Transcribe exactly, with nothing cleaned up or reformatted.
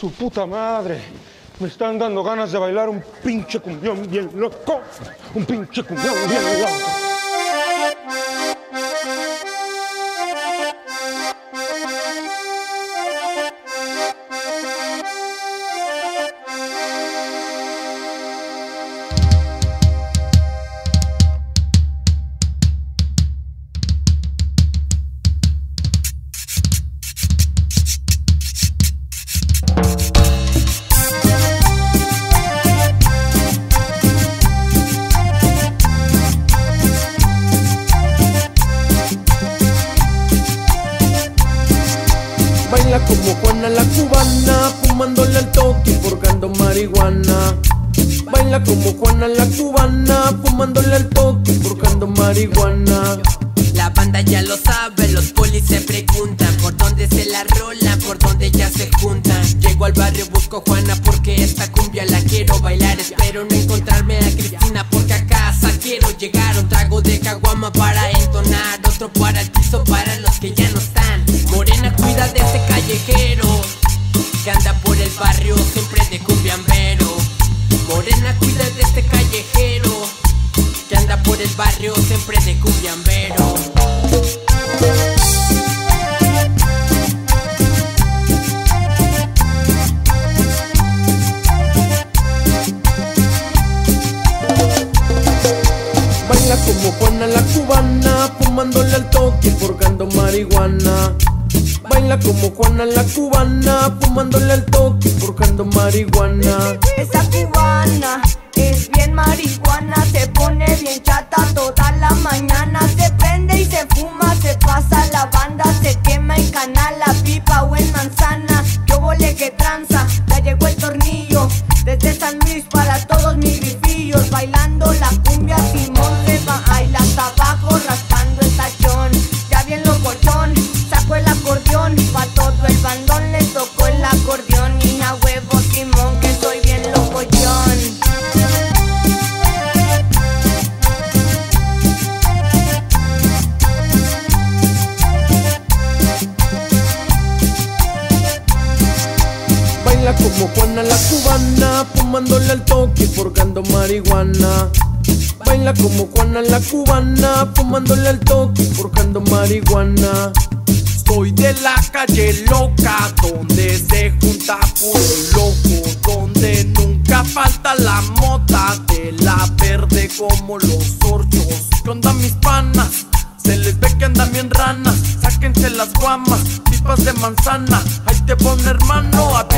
Su puta madre. Me están dando ganas de bailar un pinche cumbión bien loco. Un pinche cumbión bien loco. Baila como Juana la cubana, fumándole al toque y forjando marihuana. Baila como Juana la cubana, fumándole al toque y forjando marihuana. La banda ya lo sabe, los polis se preguntan por dónde se la rolan, por dónde ya se juntan. Llego al barrio, busco Juana porque esta cumbia la quiero bailar. Espero no encontrarme a Cristina porque a casa quiero llegar. Un trago de caguama para entonar, otro para el piso para los que ya no están. Morena, cuida de ese callejero que anda por el barrio siempre de cumbiambero. Morena, cuida de este callejero que anda por el barrio siempre de cumbiambero. Baila como Juana la cubana, fumándole al toque y forjando marihuana. Baila como Juana la cubana, fumándole al toque y forjando marihuana. Esa cubana es bien marihuana, se pone bien chata toda la mañana. Se prende y se fuma, se pasa la banda, se quema en canala, pipa o en manzana. Yo volé que tranza, ya llegó el tornillo, desde San Luis para todos mis grifillos. Bailando la cumbia, Simón se va, baila hasta abajo, raspando el tachón. Ya bien locochón, sacó el acordeón, pa' todo el bandón le tocó el acordeón. Y a huevo, Simón, que soy bien locochón. Baila como Juana la cubana, fumándole al toque y forjando marihuana. Baila como Juana la cubana, fumándole al toque y forjando marihuana. Soy de la calle loca, donde se junta puro loco, donde nunca falta la mota de la verde como los orchos. ¿Qué onda mis panas? Se les ve que andan bien ranas, sáquense las guamas, pipas de manzana. Ahí te pone hermano, a